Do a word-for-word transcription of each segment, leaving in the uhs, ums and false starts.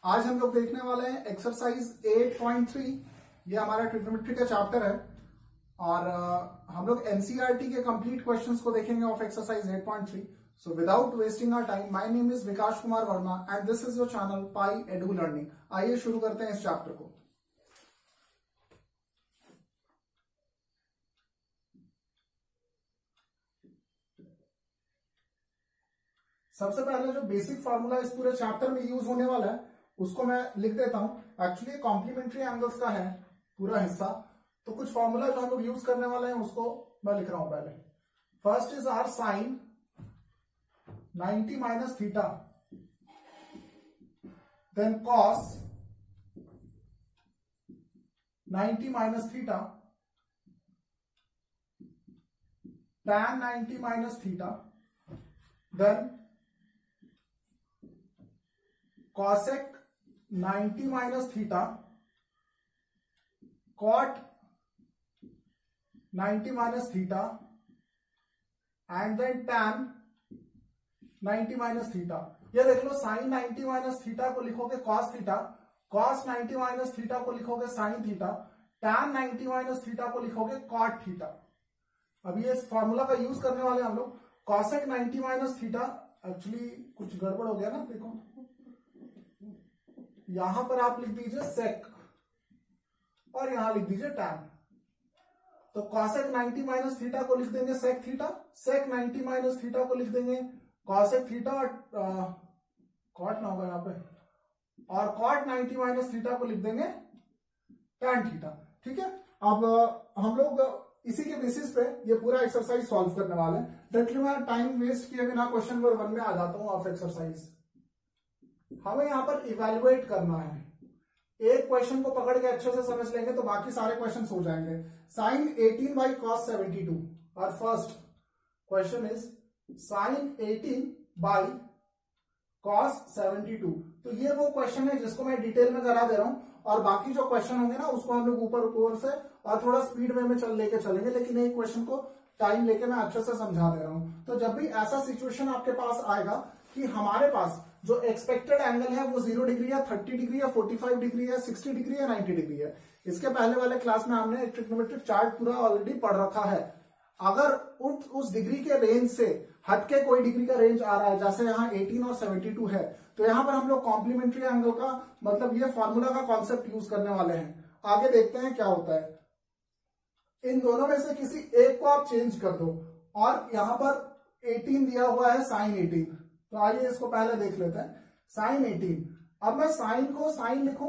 आज हम लोग देखने वाले हैं एक्सरसाइज एट पॉइंट थ्री। ये हमारा ट्रिग्नोमेट्री का चैप्टर है और uh, हम लोग एनसीईआरटी के कंप्लीट क्वेश्चंस को देखेंगे of exercise eight point three. So without wasting our time, my name is Vikas Kumar Verma and this is your channel pi edu learning. आइए शुरू करते हैं इस चैप्टर को। सबसे पहले जो बेसिक फार्मूला इस पूरे चैप्टर में यूज होने वाला है उसको मैं लिख देता हूं। एक्चुअली कॉम्प्लीमेंट्री एंगल्स का है पूरा हिस्सा, तो कुछ फार्मूला जो हम लोग यूज करने वाले हैं उसको मैं लिख रहा हूं। पहले first is our sine ninety minus theta, then cos ninety minus theta, tan ninety minus theta, then cosec ninety minus theta, cot ninety minus theta and then tan ninety minus theta. ये देख लो, sine ninety minus theta को लिखोगे cos theta, cos ninety minus theta को लिखोगे sin theta, tan ninety minus theta को लिखोगे cot theta. अब ये फॉर्मूला का यूज करने वाले हम लोग। cosec ninety minus theta, actually कुछ गड़बड़ हो गया ना, देखो यहां पर आप लिख दीजिए sec और यहां लिख दीजिए tan। तो cosec नाइंटी माइनस थीटा को लिख देंगे sec theta, sec ninety minus theta को लिख देंगे cosec थीटा और cot ना होगा यहां पे, और cot नाइंटी माइनस थीटा को लिख देंगे tan थीटा। ठीक है, अब हम लोग इसी के बेसिस पे ये पूरा एक्सरसाइज सॉल्व करने वाले हैं। डायरेक्टली मैं टाइम वेस्ट किए बिना क्वेश्चन नंबर वन में आ जाता हूं ऑफ एक्सरसाइज। हमें यहां पर इवेल्युएट करना है। एक क्वेश्चन को पकड़ के अच्छे से समझ लेंगे तो बाकी सारे क्वेश्चन हो जाएंगे। Sine eighteen by cos seventy two, और first question is sine eighteen by cos seventy two. तो ये वो क्वेश्चन है जिसको मैं डिटेल में करा दे रहा हूं, और बाकी जो क्वेश्चन होंगे ना उसको हम लोग ऊपर ऊपर से और थोड़ा स्पीड में, में चल लेके चलेंगे, लेकिन एक क्वेश्चन को टाइम लेके मैं अच्छे से समझा दे रहा हूं। तो जब भी ऐसा सिचुएशन आपके पास आएगा कि हमारे पास जो एक्सपेक्टेड एंगल है वो जीरो डिग्री है, थर्टी डिग्री है, फोर्टी फाइव डिग्री है, सिक्सटी डिग्री है, नाइंटी डिग्री है। इसके पहले वाले क्लास में हमने ट्रिग्नोमेट्रिक चार्ट पूरा ऑलरेडी पढ़ रखा है। अगर उस उस डिग्री के रेंज से हटके कोई डिग्री का रेंज आ रहा है, जैसे यहाँ एटीन और सेवेंटी टू है, तो यहाँ पर हम लोग कॉम्प्लीमेंट्री एंगल का मतलब ये फॉर्मूला का कॉन्सेप्ट यूज करने वाले हैं। आगे देखते हैं क्या होता है। इन दोनों में से किसी एक को आप चेंज कर दो, और यहाँ पर एटीन दिया हुआ है साइन एटीन, तो आइए इसको पहले देख लेते हैं। साइन एटीन, अब मैं साइन को साइन लिखूं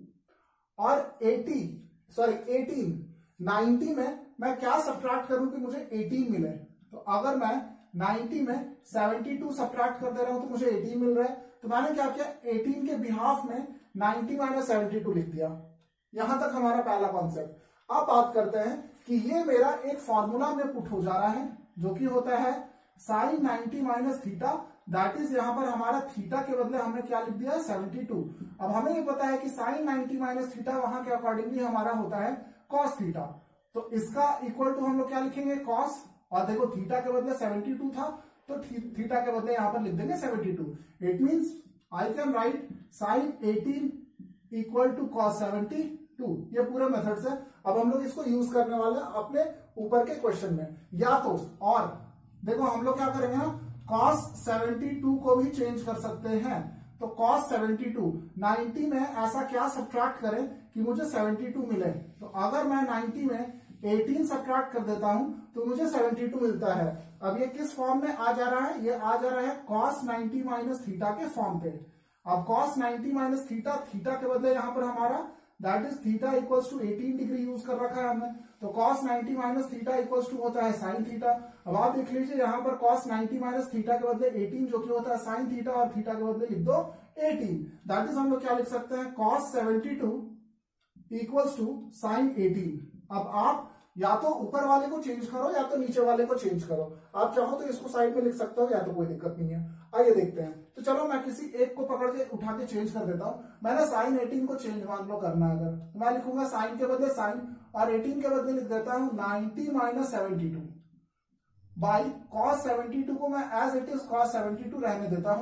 और एटी सॉरी एटीन नाइंटी में मैं क्या सब्ट्रैक्ट करूं कि मुझे एटीन मिले। तो अगर मैं नाइंटी में सेवेंटी टू सब्ट्रैक्ट कर दे रहा हूं तो मुझे एटीन मिल रहा है। तो मैंने क्या किया, एटीन के बिहाफ में नाइंटी माइनस सेवेंटी टू लिख दिया। यहां तक हमारा पहला कॉन्सेप्ट। अब बात करते हैं कि ये मेरा एक फॉर्मूला में पुट हो जा रहा है जो कि होता है sine ninety minus theta, that is यहां पर हमारा थीटा के बदले हमने क्या लिख दिया, सेवेंटी टू। अब हमें ये पता है कि साइन नाइंटी माइनस थीटा वहां के अकॉर्डिंगली हमारा होता है कॉस थीटा। तो इसका इक्वल टू हम लोग क्या लिखेंगे, कॉस, और देखो थीटा के बदले सेवेंटी टू था तो थीटा के बदले यहां पर लिख देंगे seventy two. It means I can write sine eighteen equal to cos seventy two. ये पूरे मेथड से अब हम लोग इसको यूज करने वाले हैं अपने ऊपर के क्वेश्चन में। या तो और देखो हम लोग क्या करेंगे ना, cos सेवेंटी टू को भी चेंज कर सकते हैं। तो cos सेवेंटी टू, नाइंटी में ऐसा क्या सब्ट्रैक्ट करें कि मुझे सेवेंटी टू मिले। तो अगर मैं नाइंटी में एटीन सब्ट्रैक्ट कर देता हूं तो मुझे सेवेंटी टू मिलता है। अब ये किस फॉर्म में आ जा रहा है, ये आ जा रहा है cos नाइंटी माइनस थीटा के फॉर्म पे। अब cos ninety minus theta, theta के बदले यहां पर हमारा that is theta equals to eighteen degree use कर रखा है हमने। तो cos ninety minus theta equals to होता है साइन थीटा। अब आप देख लीजिए यहाँ पर cos नाइंटी माइनस थीटा के बदले एटीन जो कि होता है साइन थीटा, और थीटा के बदले लिख दो एटीन। दैट इज हम लोग क्या लिख सकते हैं, cos seventy two equals to sine eighteen. अब आप या तो ऊपर वाले को चेंज करो या तो नीचे वाले को चेंज करो। आप चाहो तो इसको साइड में लिख सकते हो या तो कोई दिक्कत नहीं है। आइए देखते हैं। तो चलो मैं किसी एक को पकड़ के उठा के चेंज कर देता हूं। मैंने साइन एटीन को चेंज मान लो करना है अगर, तो मैं लिखूंगा साइन के बदले साइन, और एटीन के बदले लिख देता हूं ninety minus seventy two by cos seventy two को मैं as it is cos seventy two रहने देता हूं।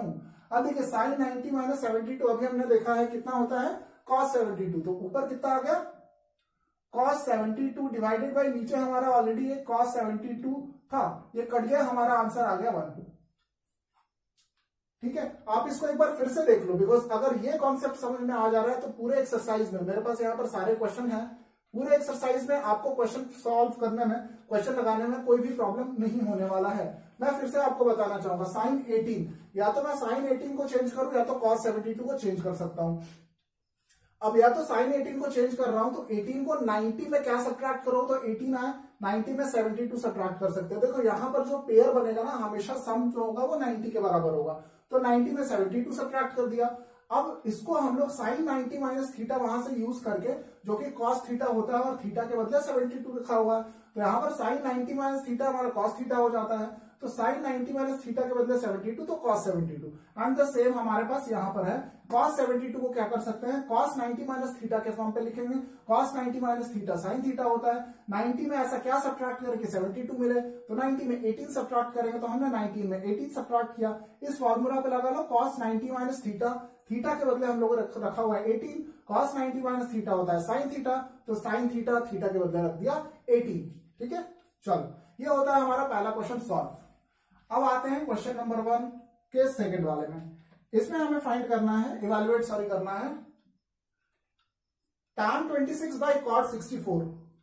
अब देखिए sine ninety minus seventy two अभी हमने देखा है कितना होता है कॉस सेवेंटी टू, तो ऊपर कितना आ गया cos seventy two divided by नीचे हमारा ऑलरेडी एक कॉस सेवेंटी टू था, ये कट गया, हमारा आंसर आ गया वन। ठीक है, आप इसको एक बार फिर से देख लो, बिकॉज अगर ये कॉन्सेप्ट समझ में आ जा रहा है तो पूरे एक्सरसाइज में, मेरे पास यहाँ पर सारे क्वेश्चन हैं, पूरे एक्सरसाइज में आपको क्वेश्चन सॉल्व करने में, क्वेश्चन लगाने में कोई भी प्रॉब्लम नहीं होने वाला है। मैं फिर से आपको बताना चाहूंगा साइन एटीन, या तो मैं साइन एटीन को चेंज करूं या तो कॉस सेवेंटी टू को चेंज कर सकता हूं। अब या तो साइन एटीन को चेंज कर रहा हूं तो एटीन को नाइनटी में क्या सब्ट्रैक्ट करो तो एटीन आए, नाइनटी में सेवेंटी टू सब्ट्रैक्ट कर सकते हो। देखो यहां पर जो पेयर बनेगा ना हमेशा सम जो होगा वो नाइनटी के बराबर होगा, तो नाइनटी में सेवेंटी टू सब्ट्रैक्ट कर दिया। अब इसको हम लोग साइन नाइनटी माइनस थीटा वहां से यूज करके, जो कि कॉस थीटा होता है और थीटा के बदले सेवेंटी टू लिखा हुआ है, तो यहाँ पर साइन नाइनटी माइनस थीटा हमारा कॉस थीटा हो जाता है, तो साइन नाइनटी माइनस थीटा के बदले सेवेंटी टू तो cos seventy two. And the same हमारे पास यहाँ पर है कॉस सेवेंटी टू को क्या कर सकते हैं कॉस नाइनटी माइनस थीटा के फॉर्म पे लिखेंगे, cos ninety minus theta sine theta होता है। नाइनटी में ऐसा क्या सब्ट्रैक्ट करें कि सेवेंटी टू मिले, तो नाइनटी में एटीन सब्ट्रैक्ट करेंगे, तो हमने नाइनटीन में एटीन सब्ट्रैक्ट किया। इस फॉर्मूला पे लगा लो cos ninety minus theta, theta के बदले हम लोग रखा हुआ है eighteen, cos ninety minus theta होता है साइन थीटा, तो साइन थीटा थीटा के बदले रख दिया एटीन। ठीक है, चलो ये होता है हमारा पहला क्वेश्चन सॉल्व। अब आते हैं क्वेश्चन नंबर वन के सेकंड वाले में। इसमें हमें फाइंड करना है, इवैल्यूएट सॉरी करना है tan twenty six by cot sixty four,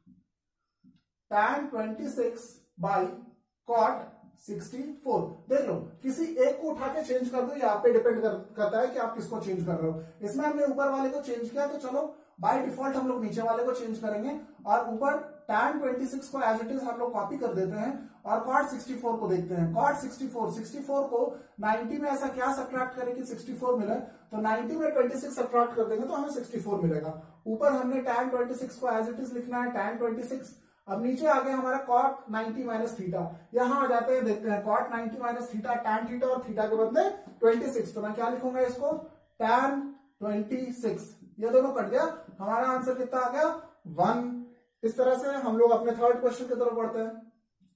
tan twenty six by cot sixty four. देख लो किसी एक को उठा के चेंज कर दो, ये आप पे डिपेंड कर, करता है कि आप किसको चेंज कर रहे हो। इसमें हमने ऊपर वाले को चेंज किया, तो चलो बाय डिफॉल्ट हम लोग नीचे वाले को चेंज करेंगे, और ऊपर tan ट्वेंटी सिक्स को एज इट इज हम लोग कॉपी कर देते हैं और कॉट सिक्सटी फोर को देखते हैं। Cot sixty four, sixty four को नाइनटी में ऐसा क्या सब्ट्रैक्ट करें कि सिक्सटी फोर मिले, तो नाइनटी में ट्वेंटी सिक्स सब्ट्रैक्ट कर देंगे तो हमें सिक्सटी फोर मिलेगा। ऊपर हमने tan ट्वेंटी सिक्स को एज इट इज लिखना है tan ट्वेंटी सिक्स। अब नीचे आ गया हमारा कॉट नाइनटी माइनस थीटा, यहां आ जाते हैं, देखते हैं cot ninety minus theta tan theta और थीटा के बदले ट्वेंटी सिक्स, तो मैं क्या लिखूंगा इसको tan ट्वेंटी सिक्स, ये दोनों कट गया, हमारा आंसर कितना आ गया वन। इस तरह से हम लोग अपने थर्ड क्वेश्चन की तरफ बढ़ते हैं।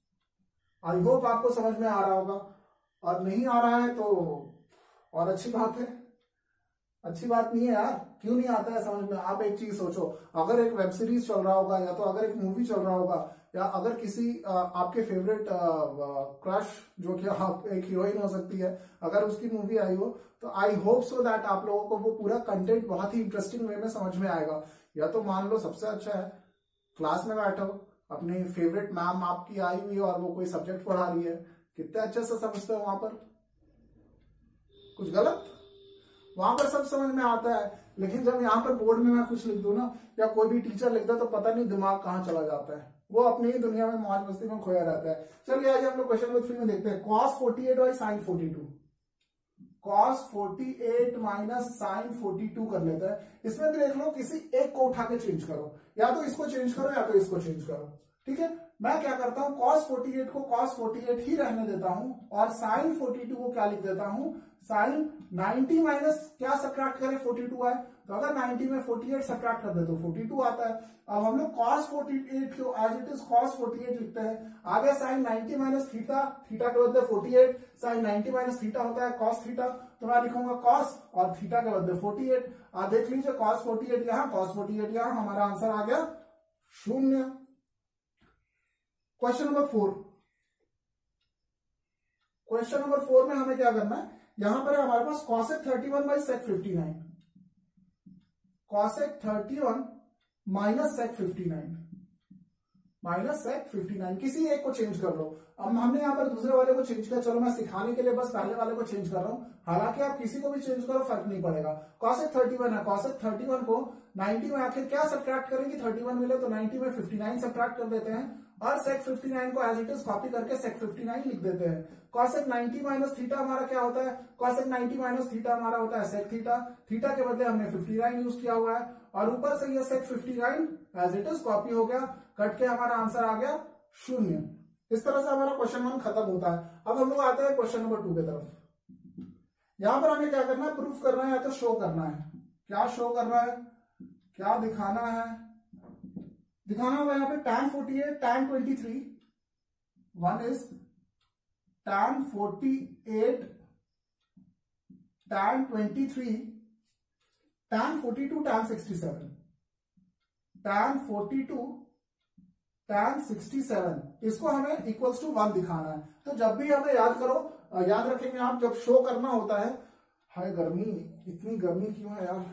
आई होप आपको समझ में आ रहा होगा, और नहीं आ रहा है तो और अच्छी बात है, अच्छी बात नहीं है यार, क्यों नहीं आता है समझ में। आप एक चीज सोचो, अगर एक वेब सीरीज चल रहा होगा या तो अगर एक मूवी चल रहा होगा, या अगर किसी आ, आपके फेवरेट क्रश जो कि आप एक हीरोइन हो सकती है, अगर उसकी मूवी आई हो, तो आई होप सो दैट आप लोगों को वो पूरा कंटेंट बहुत ही इंटरेस्टिंग वे में समझ में आएगा। या तो मान लो सबसे अच्छा है क्लास में बैठो, अपनी फेवरेट मैम आपकी आई हुई है और वो कोई सब्जेक्ट पढ़ा रही है, कितने अच्छे से समझते हो, वहां पर कुछ गलत, वहां पर सब समझ में आता है। लेकिन जब यहाँ पर बोर्ड में मैं कुछ लिख दूं ना, या कोई भी टीचर लिख दे, तो पता नहीं दिमाग कहाँ चला जाता है, वो अपनी ही दुनिया में मौज मस्ती में खोया रहता है। चलिए आज हम लोग क्वेश्चन नंबर थ्री में देखते हैं cos forty eight by sine forty two, cos forty eight minus sine forty two कर लेता है। इसमें भी देख लो किसी एक को उठा के चेंज करो, या तो इसको चेंज करो या तो इसको चेंज करो। ठीक है, मैं क्या करता हूं कॉस फोर्टी एट को कॉस फोर्टी एट ही रहने देता हूं, और साइन फोर्टी टू को क्या लिख देता हूं साइन नाइनटी माइनस क्या सब्ट्रैक्ट करें फोर्टी टू आए, तो अगर नाइनटी में फोर्टी एट सब्ट्रैक्ट कर दे तो फोर्टी टू आता है। अब हम लोग cos फोर्टी एट को as it is cos forty eight लिखते हैं, आगे sine ninety minus theta, theta के बदले forty eight, sine ninety minus theta होता है cos थीटा, तो मैं लिखूंगा cos और थीटा के बदले फोर्टी एट। आप देख लीजिए cos फोर्टी एट यहां, cos फोर्टी एट यहां, हमारा आंसर आ गया शून्य। Question number four, question number four में हमें क्या करना है, यहां पर है हमारे पास cosec thirty one by sec fifty nine, cosec thirty one minus sec fifty nine, minus sec fifty nine, किसी एक को चेंज कर लो। अब हमने यहां पर दूसरे वाले को चेंज किया, चलो मैं सिखाने के लिए बस पहले वाले को चेंज कर रहा हूं, हालांकि आप किसी को भी चेंज करो फर्क नहीं पड़ेगा। cosec थर्टी वन है, cosec थर्टी वन को नाइनटी में आखिर क्या सब्ट्रैक्ट करेंगे, थर्टी वन मिले तो नाइनटी में फिफ्टी नाइन सब्ट्रैक्ट कर देते हैं, और sec फिफ्टी नाइन को एज इट इज कॉपी करके sec फिफ्टी नाइन लिख देते हैं। cosec नाइनटी माइनस थीटा हमारा क्या होता है, cosec नाइनटी माइनस थीटा हमारा होता है sec थीटा, थीटा के बदले हमने फिफ्टी नाइन यूज किया हुआ है, और ऊपर से ये sec fifty nine as it is copy हो गया, कट के हमारा आंसर आ गया शून्य। इस तरह से हमारा क्वेश्चन वन खत्म होता है। अब हम लोग आते हैं क्वेश्चन नंबर टू की तरफ। यहां पर हमें क्या करना है, प्रूफ करना है या तो शो करना है। क्या शो करना है, क्या दिखाना है, दिखाना होगा यहाँ पे tan forty eight, tan twenty three, one is tan forty eight tan twenty three, tan forty two, tan sixty seven, tan forty two, tan sixty seven, इसको हमें इक्वल्स टू वन दिखाना है। तो जब भी हमें याद करो, याद रखेंगे आप, जब शो करना होता है, हाय गर्मी, इतनी गर्मी क्यों है यार,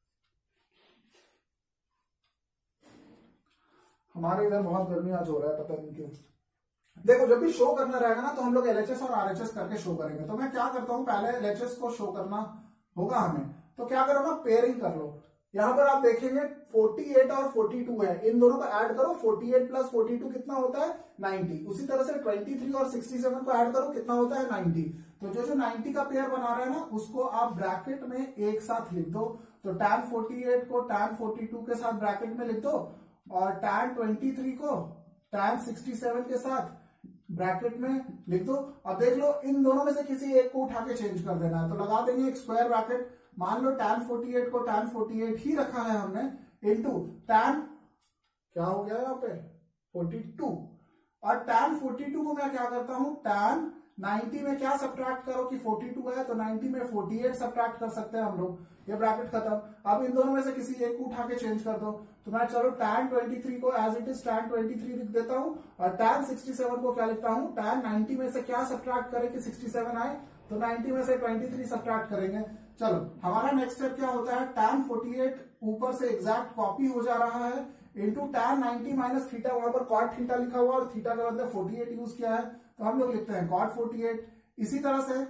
हमारे इधर बहुत गर्मी आज हो रहा है, पता नहीं क्यों। देखो जब भी शो करना रहेगा ना तो हम लोग एलएचएस और आरएचएस करके शो करेंगे। तो मैं क्या करता हूं, पहले एलएचएस को शो करना होगा हमें, तो क्या करो ना, पेयरिंग कर लो। यहां पर आप देखेंगे अड़तालीस और बयालीस है, इन दोनों को ऐड करो, अड़तालीस प्लस बयालीस कितना होता है, नब्बे। उसी तरह से तेईस और सड़सठ को ऐड करो, कितना होता है, नब्बे। तो जो जो नब्बे का पेयर बना रहे हैं ना, उसको आप ब्रैकेट में एक साथ लिख दो। तो tan अड़तालीस को tan बयालीस के साथ ब्रैकेट में लिख दो, और tan तेईस को tan सड़सठ के साथ ब्रैकेट में लिख दो। अब देख लो, इन दोनों में से किसी एक को उठा के चेंज कर देना है, तो लगा देंगे एक स्क्वायर ब्रैकेट। मान लो tan अड़तालीस को tan अड़तालीस ही रखा है हमने, इनटू tan क्या हो गया यहाँ पे बयालीस, और tan बयालीस को मैं क्या करता हूं, tan नब्बे में क्या सब्ट्रैक्ट करो कि बयालीस है, तो नब्बे में अड़तालीस सब्ट्रैक्ट कर सकते हैं हम लोग, ये ब्रैकेट खत्म। अब इन दोनों में से किसी एक को उठा के चेंज कर दो। तो मैं चलो tan तेईस को एज इट इज tan तेईस लिख देता हूं, और tan सड़सठ को क्या लिखता हूं, tan नब्बे में से क्या सब्ट्रैक्ट करें कि सड़सठ आए, तो नब्बे में से तेईस सब्ट्रैक्ट करेंगे। चलो हमारा नेक्स्ट स्टेप क्या होता है, tan अड़तालीस ऊपर से एग्जैक्ट कॉपी हो जा रहा है, इंटू tan नब्बे माइनस थीटा, वहां पर cot थीटा लिखा हुआ और थीटा के बदले अड़तालीस यूज किया है, तो हम लोग लिखते हैं cot अड़तालीस। इसी तरह से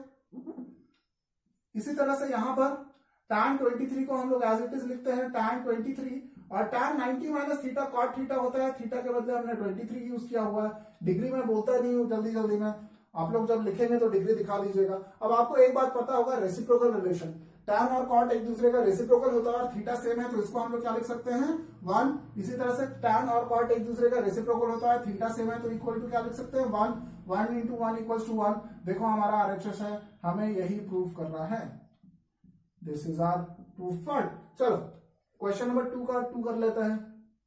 इसी तरह से यहां पर tan तेईस को हम लोग एज इट इज लिखते हैं tan तेईस, और tan नब्बे माइनस थीटा cot थीटा होता है, थीटा के बदले हमने तेईस यूज किया हुआ है। डिग्री में बोलता नहीं हूं जल्दी जल्दी में, आप लोग जब लिखेंगे तो डिग्री दिखा दीजिएगा। अब आपको एक बात पता होगा, रेसिप्रोकल रिलेशन, tan और cot एक दूसरे का रेसिप्रोकल होता है और थीटा सेम है, तो इसको हम लोग क्या लिख सकते हैं, वन। इसी तरह से tan और cot एक दूसरे का रेसिप्रोकल होता है, थीटा सेम है, तो इक्वल टू क्या लिख सकते हैं, one. One into one equal to one. देखो हमारा आरएचएस है, हमें यही प्रूव करना है। This is our proof part. चलो क्वेश्चन नंबर टू का टू कर लेते हैं।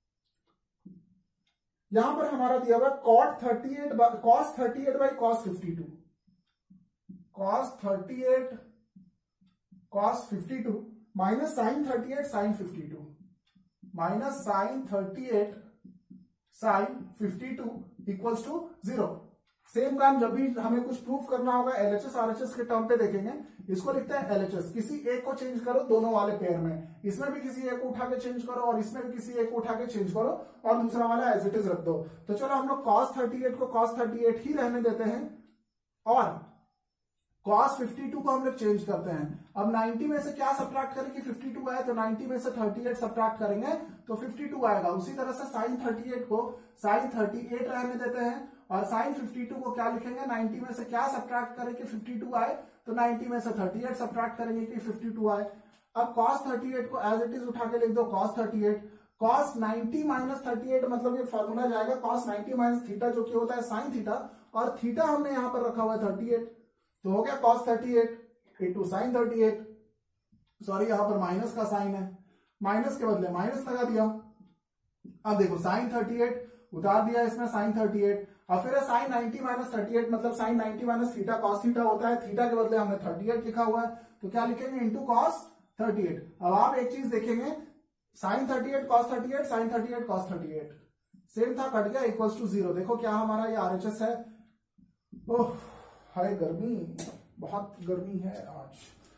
यहां पर हमारा दिया हुआ cot thirty eight cos thirty eight by cos fifty two, cos thirty eight cos fifty two minus sin thirty eight sin fifty two, minus sin thirty eight sin fifty two equals to zero. Same काम जब भी हमें कुछ proof करना होगा LHS RHS के term पे देखेंगे, इसको लिखते हैं एलएचएस। किसी एक को चेंज करो दोनों वाले पेयर में, इसमें भी किसी एक को उठा के चेंज करो और इसमें भी किसी एक को उठा के चेंज करो, और दूसरा वाला एज इट इज रख दो। तो चलो हम लोग cos थर्टी एट को cos थर्टी एट ही रहने देते हैं, और cos फिफ्टी टू को हम लोग चेंज करते हैं। अब नब्बे में से क्या सब्ट्रैक्ट करें कि फिफ्टी टू आए, तो नब्बे में से थर्टी एट सब्ट्रैक्ट करेंगे तो फिफ्टी टू आएगा। उसी तरह से sin थर्टी एट को sin थर्टी एट रहने देते हैं, और sin फिफ्टी टू को क्या लिखेंगे, नब्बे में से क्या सब्ट्रैक्ट करें कि फिफ्टी टू आए, तो नब्बे में से थर्टी एट सब्ट्रैक्ट करेंगे कि फिफ्टी टू आए। अब cos थर्टी एट को एज इट इज उठा के लिख दो cos थर्टी एट, cos नब्बे माइनस थर्टी एट, मतलब ये फॉर्मूला जाएगा cos नब्बे माइनस थीटा, जो कि होता है sin थीटा, और थीटा हमने यहां पर रखा हुआ है थर्टी एट, तो हो गया cos thirty eight into sin thirty eight. Sorry यहां पर माइनस का साइन है, माइनस के बदले माइनस लगा दिया। अब देखो sin थर्टी एट उतार दिया इसमें sin थर्टी एट, और फिर sin नब्बे माइनस थर्टी एट, मतलब sin नब्बे माइनस थीटा cos थीटा होता है, थीटा के बदले हमने थर्टी एट लिखा हुआ है, तो क्या लिखेंगे, इंटू cos थर्टी एट। अब आप एक चीज देखेंगे, sin thirty eight cos thirty eight sin thirty eight cos thirty eight same था, कट गया, इक्वल्स टू जीरो। देखो क्या हमारा ये आरएचएस है। ओह हाय गर्मी, बहुत गर्मी है आज।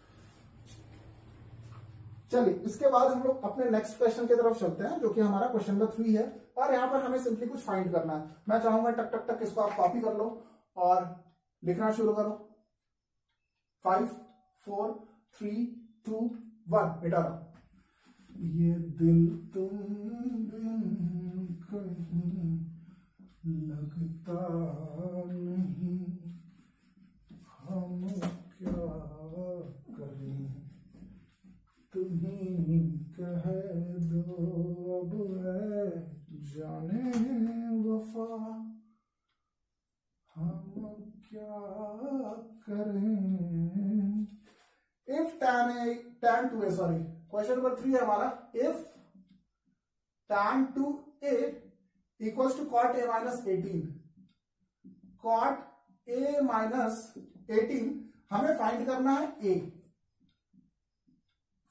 चलिए इसके बाद हम लोग अपने नेक्स्ट क्वेश्चन की तरफ चलते हैं, जो कि हमारा क्वेश्चन नंबर थ्री है, और यहाँ पर हमें सिंपली कुछ फाइंड करना है। मैं चाहूंगा टक टक टक इसको आप कॉपी कर लो और लिखना शुरू करो। Five four three two one, बेटा ये दिल तुम बिन कहीं लगता नहीं, हम क्या करें, तुम्हीं कह दो अब है जाने वफा, हम क्या करें। If tan a tan two a sorry question number three है हमारा, if tan two a equals to cot a minus eighteen, cot a minus eighteen हमें फाइंड करना है a,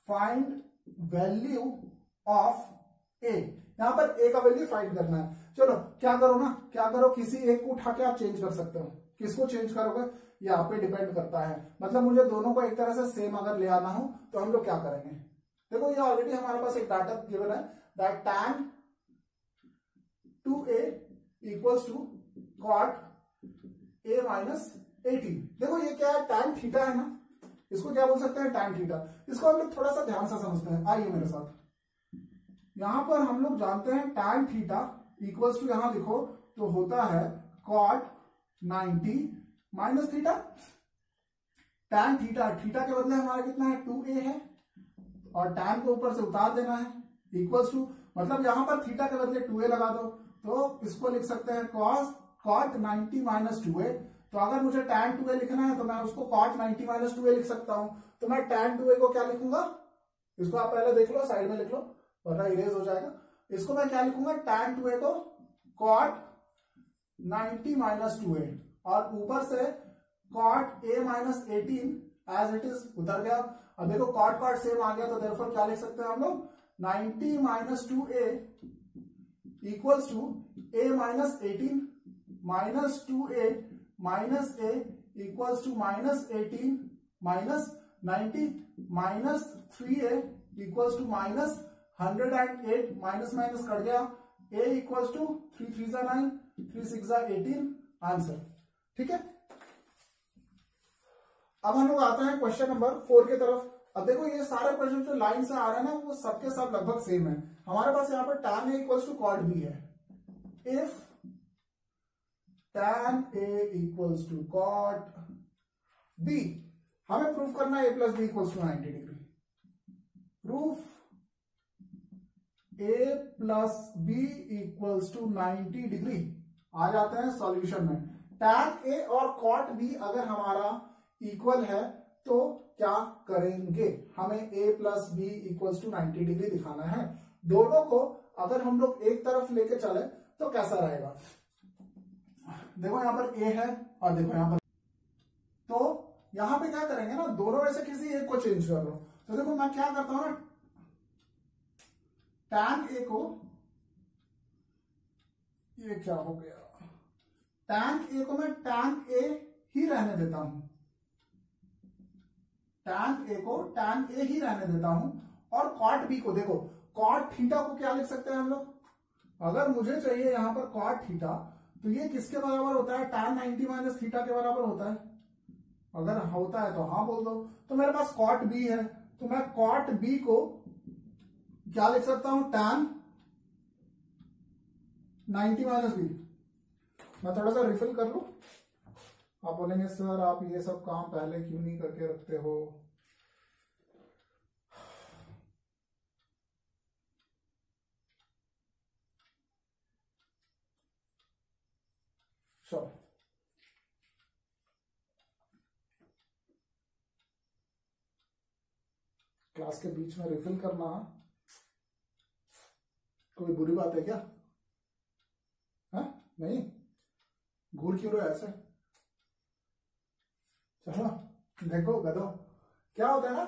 find value of A, यहां पर ए का वैल्यू फाइंड करना है। चलो क्या करो ना, क्या करो, किसी एक को उठा के आप चेंज कर सकते हो। किसको चेंज करोगे, ये आप पे डिपेंड करता है। मतलब मुझे दोनों को एक तरह से सेम अगर ले आना हो तो हम लोग क्या करेंगे, देखो ये ऑलरेडी हमारे पास एक डाटा गिवन है that tan two A equals to cot A minus eighteen. देखो ये क्या है, tan थीटा है ना, इसको क्या बोल सकते हैं, tan थीटा। इसको हम लोग थोड़ा सा ध्यान से समझते हैं, आइए मेरे साथ। यहां पर हम लोग जानते हैं tan थीटा इक्वल्स टू, यहां लिखो तो होता है cot ninety minus theta. tan theta, theta के बदले हमारा कितना है, टू ए है, और tan को ऊपर से उतार देना है, इक्वल्स टू, मतलब यहां पर थीटा के बदले टू ए लगा दो, तो इसको लिख सकते हैं cos cot ninety minus two A. तो अगर मुझे tan टू ए लिखना है तो मैं उसको cot ninety minus two A लिख सकता हूं। तो मैं tan टू ए को क्या लिखूंगा, इसको आप पहले देख लो, साइड में लिख लो वरना इरेज हो जाएगा। इसको मैं क्या लिखूंगा, tan टू ए को cot ninety minus two A, और ऊपर से cot a minus eighteen as it is उतर गया। अब देखो cot cot सेम आ गया, तो देयरफॉर क्या लिख सकते हैं हम लोग, ninety minus two A equals to a minus eighteen minus two A minus A equals to minus eighteen minus ninety minus three A equals to minus hundred and eight, minus minus cut गया, a equals to three three जा nine, three six जा eighteen, answer. ठीक है, अब हम लोग आते हैं क्वेश्चन नंबर फोर की तरफ। अब देखो ये सारे क्वेश्चन जो लाइन से आ रहे हैं ना, वो सबके सब लगभग सेम है। हमारे पास यहाँ पर tan a equals to cot b है। If tan a equals to cot b, हमें प्रूफ करना है a plus b equals to ninety degree. Proof a plus b equals to ninety degree. आ जाते हैं सॉल्यूशन में। tan a और cot b अगर हमारा इक्वल है तो क्या करेंगे, हमें a plus b equals to ninety degree दिखाना है। दोनों को अगर हम लोग एक तरफ लेके चले तो कैसा रहेगा, देखो यहां पर a है और देखो यहां पर, तो यहां पे क्या करेंगे ना, दोनों में से किसी एक को चेंज कर लो। तो देखो मैं क्या करता हूं ना, tan a को, ये क्या हो गया, tan a को मैं tan a ही रहने देता हूं, tan a को tan a ही रहने देता हूं, और cot b को, देखो cot थीटा को क्या लिख सकते हैं हम लोग, अगर मुझे चाहिए यहां पर cot थीटा, तो ये किसके बराबर होता है, tan नाइंटी माइनस थीटा के बराबर होता है। अगर होता है तो हाँ बोल दो। तो मेरे पास cot b है, तो मैं cot b को क्या लिख सकता हूं, tan नाइंटी माइनस बी। मैं थोड़ा सा रिफिल कर लू। आप बोलेंगे सर आप ये सब काम पहले क्यों नहीं करके रखते हो, चलो क्लास के बीच में रिफिल करना कोई बुरी बात है क्या, है नहीं, घूर क्यों रहे ऐसे। चलो देखो गधो क्या होता है ना,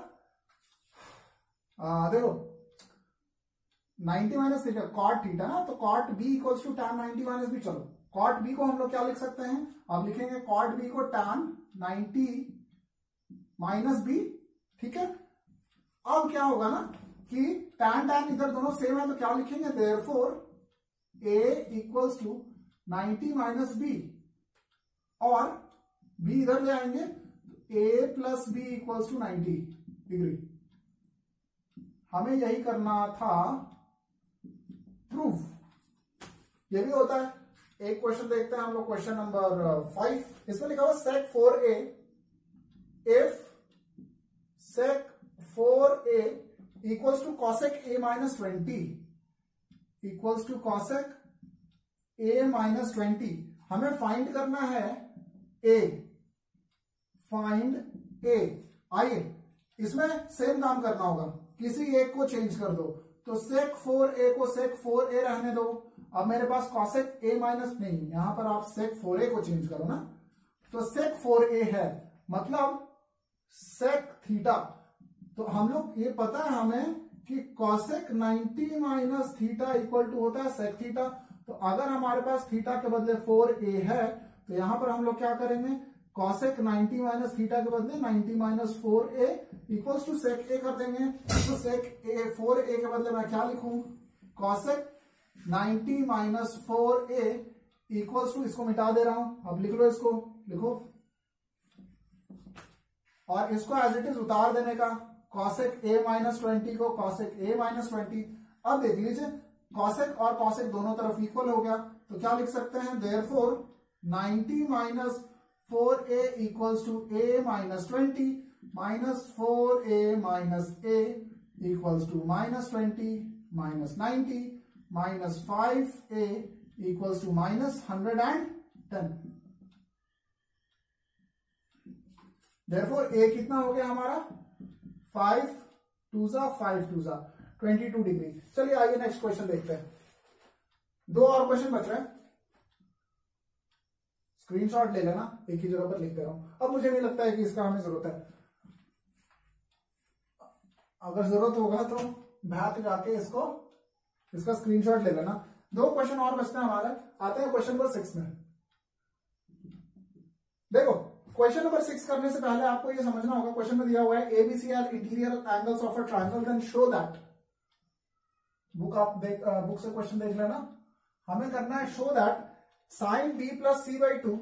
आ, देखो ninety minus theta cot theta ना, तो cot b equals to tan ninety minus b. चलो कॉट बी को हम लोग क्या लिख सकते हैं, अब लिखेंगे कॉट बी को tan नाइंटी माइनस बी। ठीक है, अब क्या होगा ना कि tan tan इधर दोनों सेम है, तो क्या लिखेंगे, therefore a equals to ninety minus b, और b इधर ले आएंगे, a plus b equals to ninety degree. हमें यही करना था प्रूफ, ये भी होता है। एक क्वेश्चन देखते हैं हम लोग, क्वेश्चन नंबर फाइव। इसमें लिखा हुआ sec four a, if sec four a equals to cosec a minus twenty equals to cosec a minus twenty. हमें फाइंड करना है ए, फाइंड ए। आइए इसमें सेम काम करना होगा, किसी एक को चेंज कर दो। तो सेक फोर ए को सेक फोर ए रहने दो। अब मेरे पास कॉसेक ए माइनस, नहीं यहां पर आप सेक फोर ए को चेंज करो ना, तो सेक फोर ए है, मतलब सेक थीटा। तो हम लोग ये पता है हमें कि cosec ninety minus theta equal to होता है सेक थीटा। तो अगर हमारे पास थीटा के बदले फोर ए है तो यहां पर हम लोग क्या करेंगे, कॉसेक नाइंटी माइनस थीटा के बदले ninety minus four a equals to sec a कर देंगे। तो सेक ए फोर ए के बदले मैं क्या लिखूं, cosec ninety minus four a equals to, इसको मिटा दे रहा हूं, अब लिख लो, इसको लिखो और इसको एज इट इज उतार देने का, कॉसेक ए माइनस ट्वेंटी को कॉसेक ए माइनस ट्वेंटी। अब देख लीजिए कॉसेक और कॉसेक दोनों तरफ इक्वल हो गया, तो क्या लिख सकते हैं, therefore ninety minus four a equals to A minus twenty minus four a minus A equals to minus twenty minus ninety minus five a equals to minus hundred and ten. Therefore a कितना हो गया हमारा, five two जा five two जा twenty two degree. चलिए आइए next question देखते हैं, दो और क्वेश्चन बच रहे हैं। स्क्रीनशॉट ले लेना, एक ही जगह पर लिख दे रहा हूं। अब मुझे नहीं लगता है कि इसका हमें जरूरत है, अगर जरूरत होगा तो भाग जाके इसको इसका स्क्रीनशॉट ले लेना। दो क्वेश्चन और बचते हैं हमारे, आते हैं क्वेश्चन नंबर सिक्स में। देखो क्वेश्चन नंबर सिक्स करने से पहले आपको ये समझना होगा, क्वेश्चन में दिया हुआ है ABC are interior angles of a triangle, then show that, book आप देख बुक से क्वेश्चन देख लेना। हमें करना है show that sine b plus c by two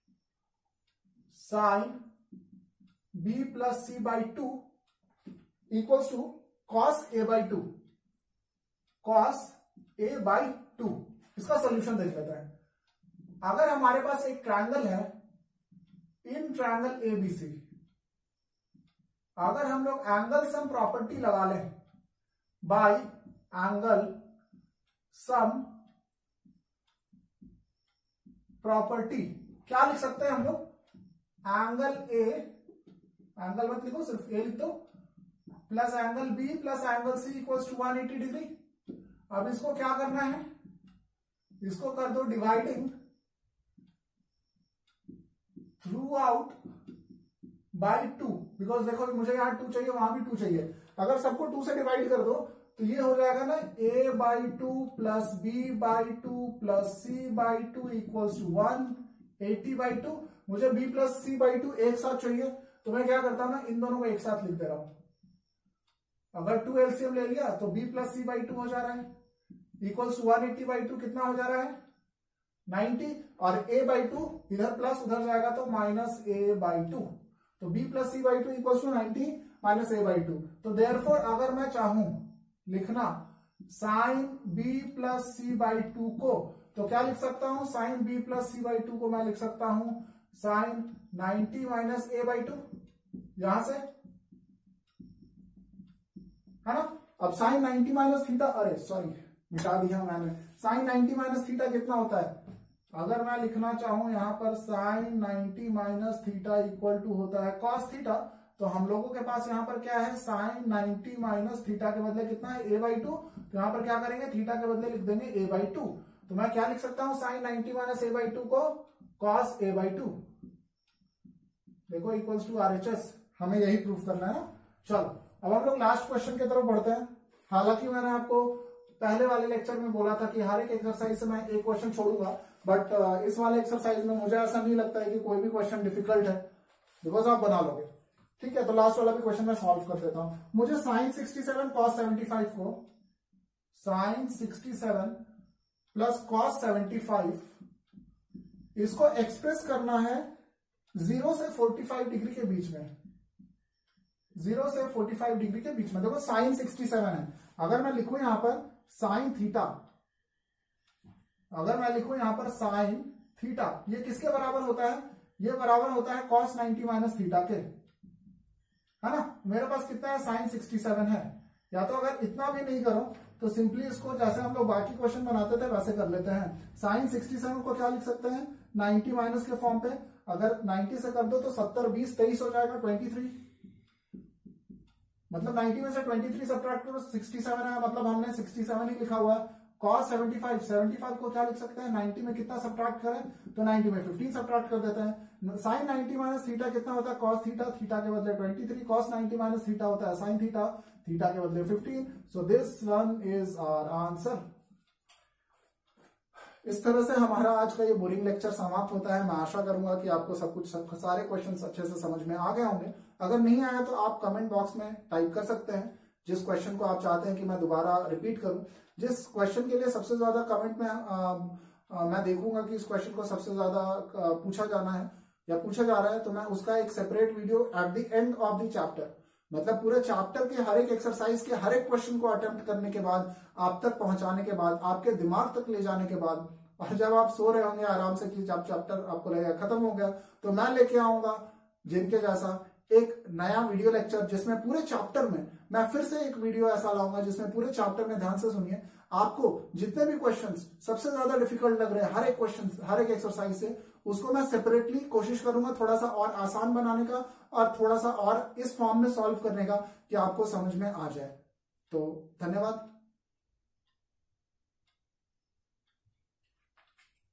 sine b plus c by two equals to cos a by two cos a by two. इसका solution देख लेते हैं। अगर हमारे पास एक ट्रायंगल है, इन ट्रायंगल एबीसी, अगर हम लोग एंगल सम प्रॉपर्टी लगा लें बाय एंगल सम प्रॉपर्टी, क्या लिख सकते हैं हम लोग, एंगल ए, एंगल मत लिखो सिर्फ ए लिख दो, plus angle b plus angle c equals to one eighty degree. अब इसको क्या करना है, इसको कर दो dividing throughout by two, because देखो मुझे यहां टू चाहिए, वहां भी टू चाहिए। अगर सबको टू से डिवाइड कर दो तो ये हो जाएगा ना, a by two plus b by two plus c by two equals to one eighty by two. मुझे b plus c by two एक साथ चाहिए, तो मैं क्या करता हूं ना, इन दोनों को एक साथ लिख दे रहा हूं। अगर टू एलसीएम ले लिया तो b plus c by two हो जा रहा है equals to one eighty by two, कितना हो जा रहा है नाइंटी, और a बाई टू इधर प्लस उधर जाएगा तो माइनस ए बाई टू, तो b plus c by two equals to ninety minus a by two. तो देयरफॉर अगर मैं चाहूं लिखना sine b plus c by two को, तो क्या लिख सकता हूं, sign b plus c by two को मैं लिख सकता हूं sine ninety minus a by two, यहां से है ना। अब साइन नाइंटी माइनस थीटा, अरे सॉरी मिटा दिया मैंने, साइन नाइंटी माइनस थीटा कितना होता है, अगर मैं लिखना चाहूं यहां पर sine ninety minus theta equal to होता है कॉस थीटा, तो हम लोगों के पास यहां पर क्या है, साइन नाइंटी माइनस थीटा के बदले कितना है, ए बाई टू। तो यहां पर क्या करेंगे, थीटा के बदले लिख देंगे ए बाई टू। तो मैं क्या लिख सकता हूं, sine ninety minus a by two को कॉस ए बाई टू, देखो equals to R H S. हमें यही प्रूफ करना है ना। चलो अब हम लोग लास्ट क्वेश्चन की तरफ बढ़ते हैं। हालांकि मैंने आपको पहले वाले लेक्चर में बोला था कि हर एक एक्सरसाइज से मैं एक क्वेश्चन छोड़ूंगा, बट इस वाले एक्सरसाइज में मुझे ऐसा नहीं लगता है कि कोई भी क्वेश्चन डिफिकल्ट है, बिकॉज आप बना लोगे। ठीक है, तो लास्ट वाला भी क्वेश्चन मैं सॉल्व कर देता हूं। मुझे sine sixty seven cos seventy five को sine sixty seven plus cos seventy five, इसको एक्सप्रेस करना है जीरो से फोर्टी फाइव डिग्री के बीच में, जीरो से फोर्टी फाइव डिग्री के बीच में। देखो साइन सिक्सटी सेवन है, अगर मैं लिखूं यहां पर साइन थीटा, अगर मैं लिखूं यहां पर साइन थीटा, ये किसके बराबर होता है, ये बराबर होता है कॉस नाइंटी माइनस थीटा के, है ना। मेरे पास कितना है, साइन सिक्सटी सेवन है। या तो अगर इतना भी नहीं करो तो सिंपली इसको जैसे हम लोग बाकी क्वेश्चन बनाते थे वैसे कर लेते हैं। साइन सिक्सटी सेवन को क्या लिख सकते हैं, नाइंटी माइनस के फॉर्म पे, अगर नाइंटी से कर दो तो सत्तर बीस तेईस हो जाएगा, ट्वेंटी थ्री, मतलब नाइंटी में से ट्वेंटी थ्री सब्ट्रैक्ट करो, सिक्सटी सेवन है, मतलब हमने सिक्सटी सेवन ही लिखा हुआ है। Cos seventy five, seventy five को क्या लिख सकते हैं, नाइंटी में कितना सब्ट्रैक्ट करें, तो नाइंटी में फिफ्टीन सब्ट्रैक्ट कर देते हैं। साइन नाइनटी माइनस थीटा कितना होता है कॉस थीटा, थीटा के बदले twenty three, cos ninety minus theta होता है साइन थीटा, थीटा के बदले fifteen. So this one is our answer. इस तरह से हमारा आज का ये बोरिंग लेक्चर समाप्त होता है। मैं आशा करूंगा कि आपको सब कुछ सब, सारे क्वेश्चंस अच्छे से समझ में आ गए होंगे। अगर नहीं आया तो आप कमेंट बॉक्स में टाइप कर सकते हैं जिस क्वेश्चन को आप चाहते हैं कि मैं दोबारा रिपीट करूं। जिस क्वेश्चन के लिए सबसे ज्यादा कमेंट में आ, आ, मैं देखूंगा कि इस क्वेश्चन को सबसे ज्यादा पूछा जाना है या पूछा जा रहा है, तो मैं उसका एक separate video at the end of the chapter, मतलब पूरे चैप्टर के हर एक एक्सरसाइज के हर एक क्वेश्चन को अटेम्प्ट करने के बाद, आप तक पहुंचाने के बाद, आपके दिमाग तक ले जाने के बाद, और जब आप सो रहे होंगे आराम से कि जब चैप्टर आपको लगेगा खत्म हो गया, तो मैं लेके आऊंगा जिनके जैसा एक नया वीडियो लेक्चर जिसमें पूरे चैप्टर में मैं फिर से एक वीडियो ऐसा लाऊंगा जिसमें पूरे चैप्टर में, ध्यान से सुनिए, आपको जितने भी क्वेश्चंस सबसे ज्यादा डिफिकल्ट लग रहे हैं हर एक क्वेश्चन हर एक एक्सरसाइज से, उसको मैं सेपरेटली कोशिश करूंगा थोड़ा सा और आसान बनाने का और थोड़ा सा और इस फॉर्म में सॉल्व करने का कि आपको समझ में आ जाए। तो धन्यवाद।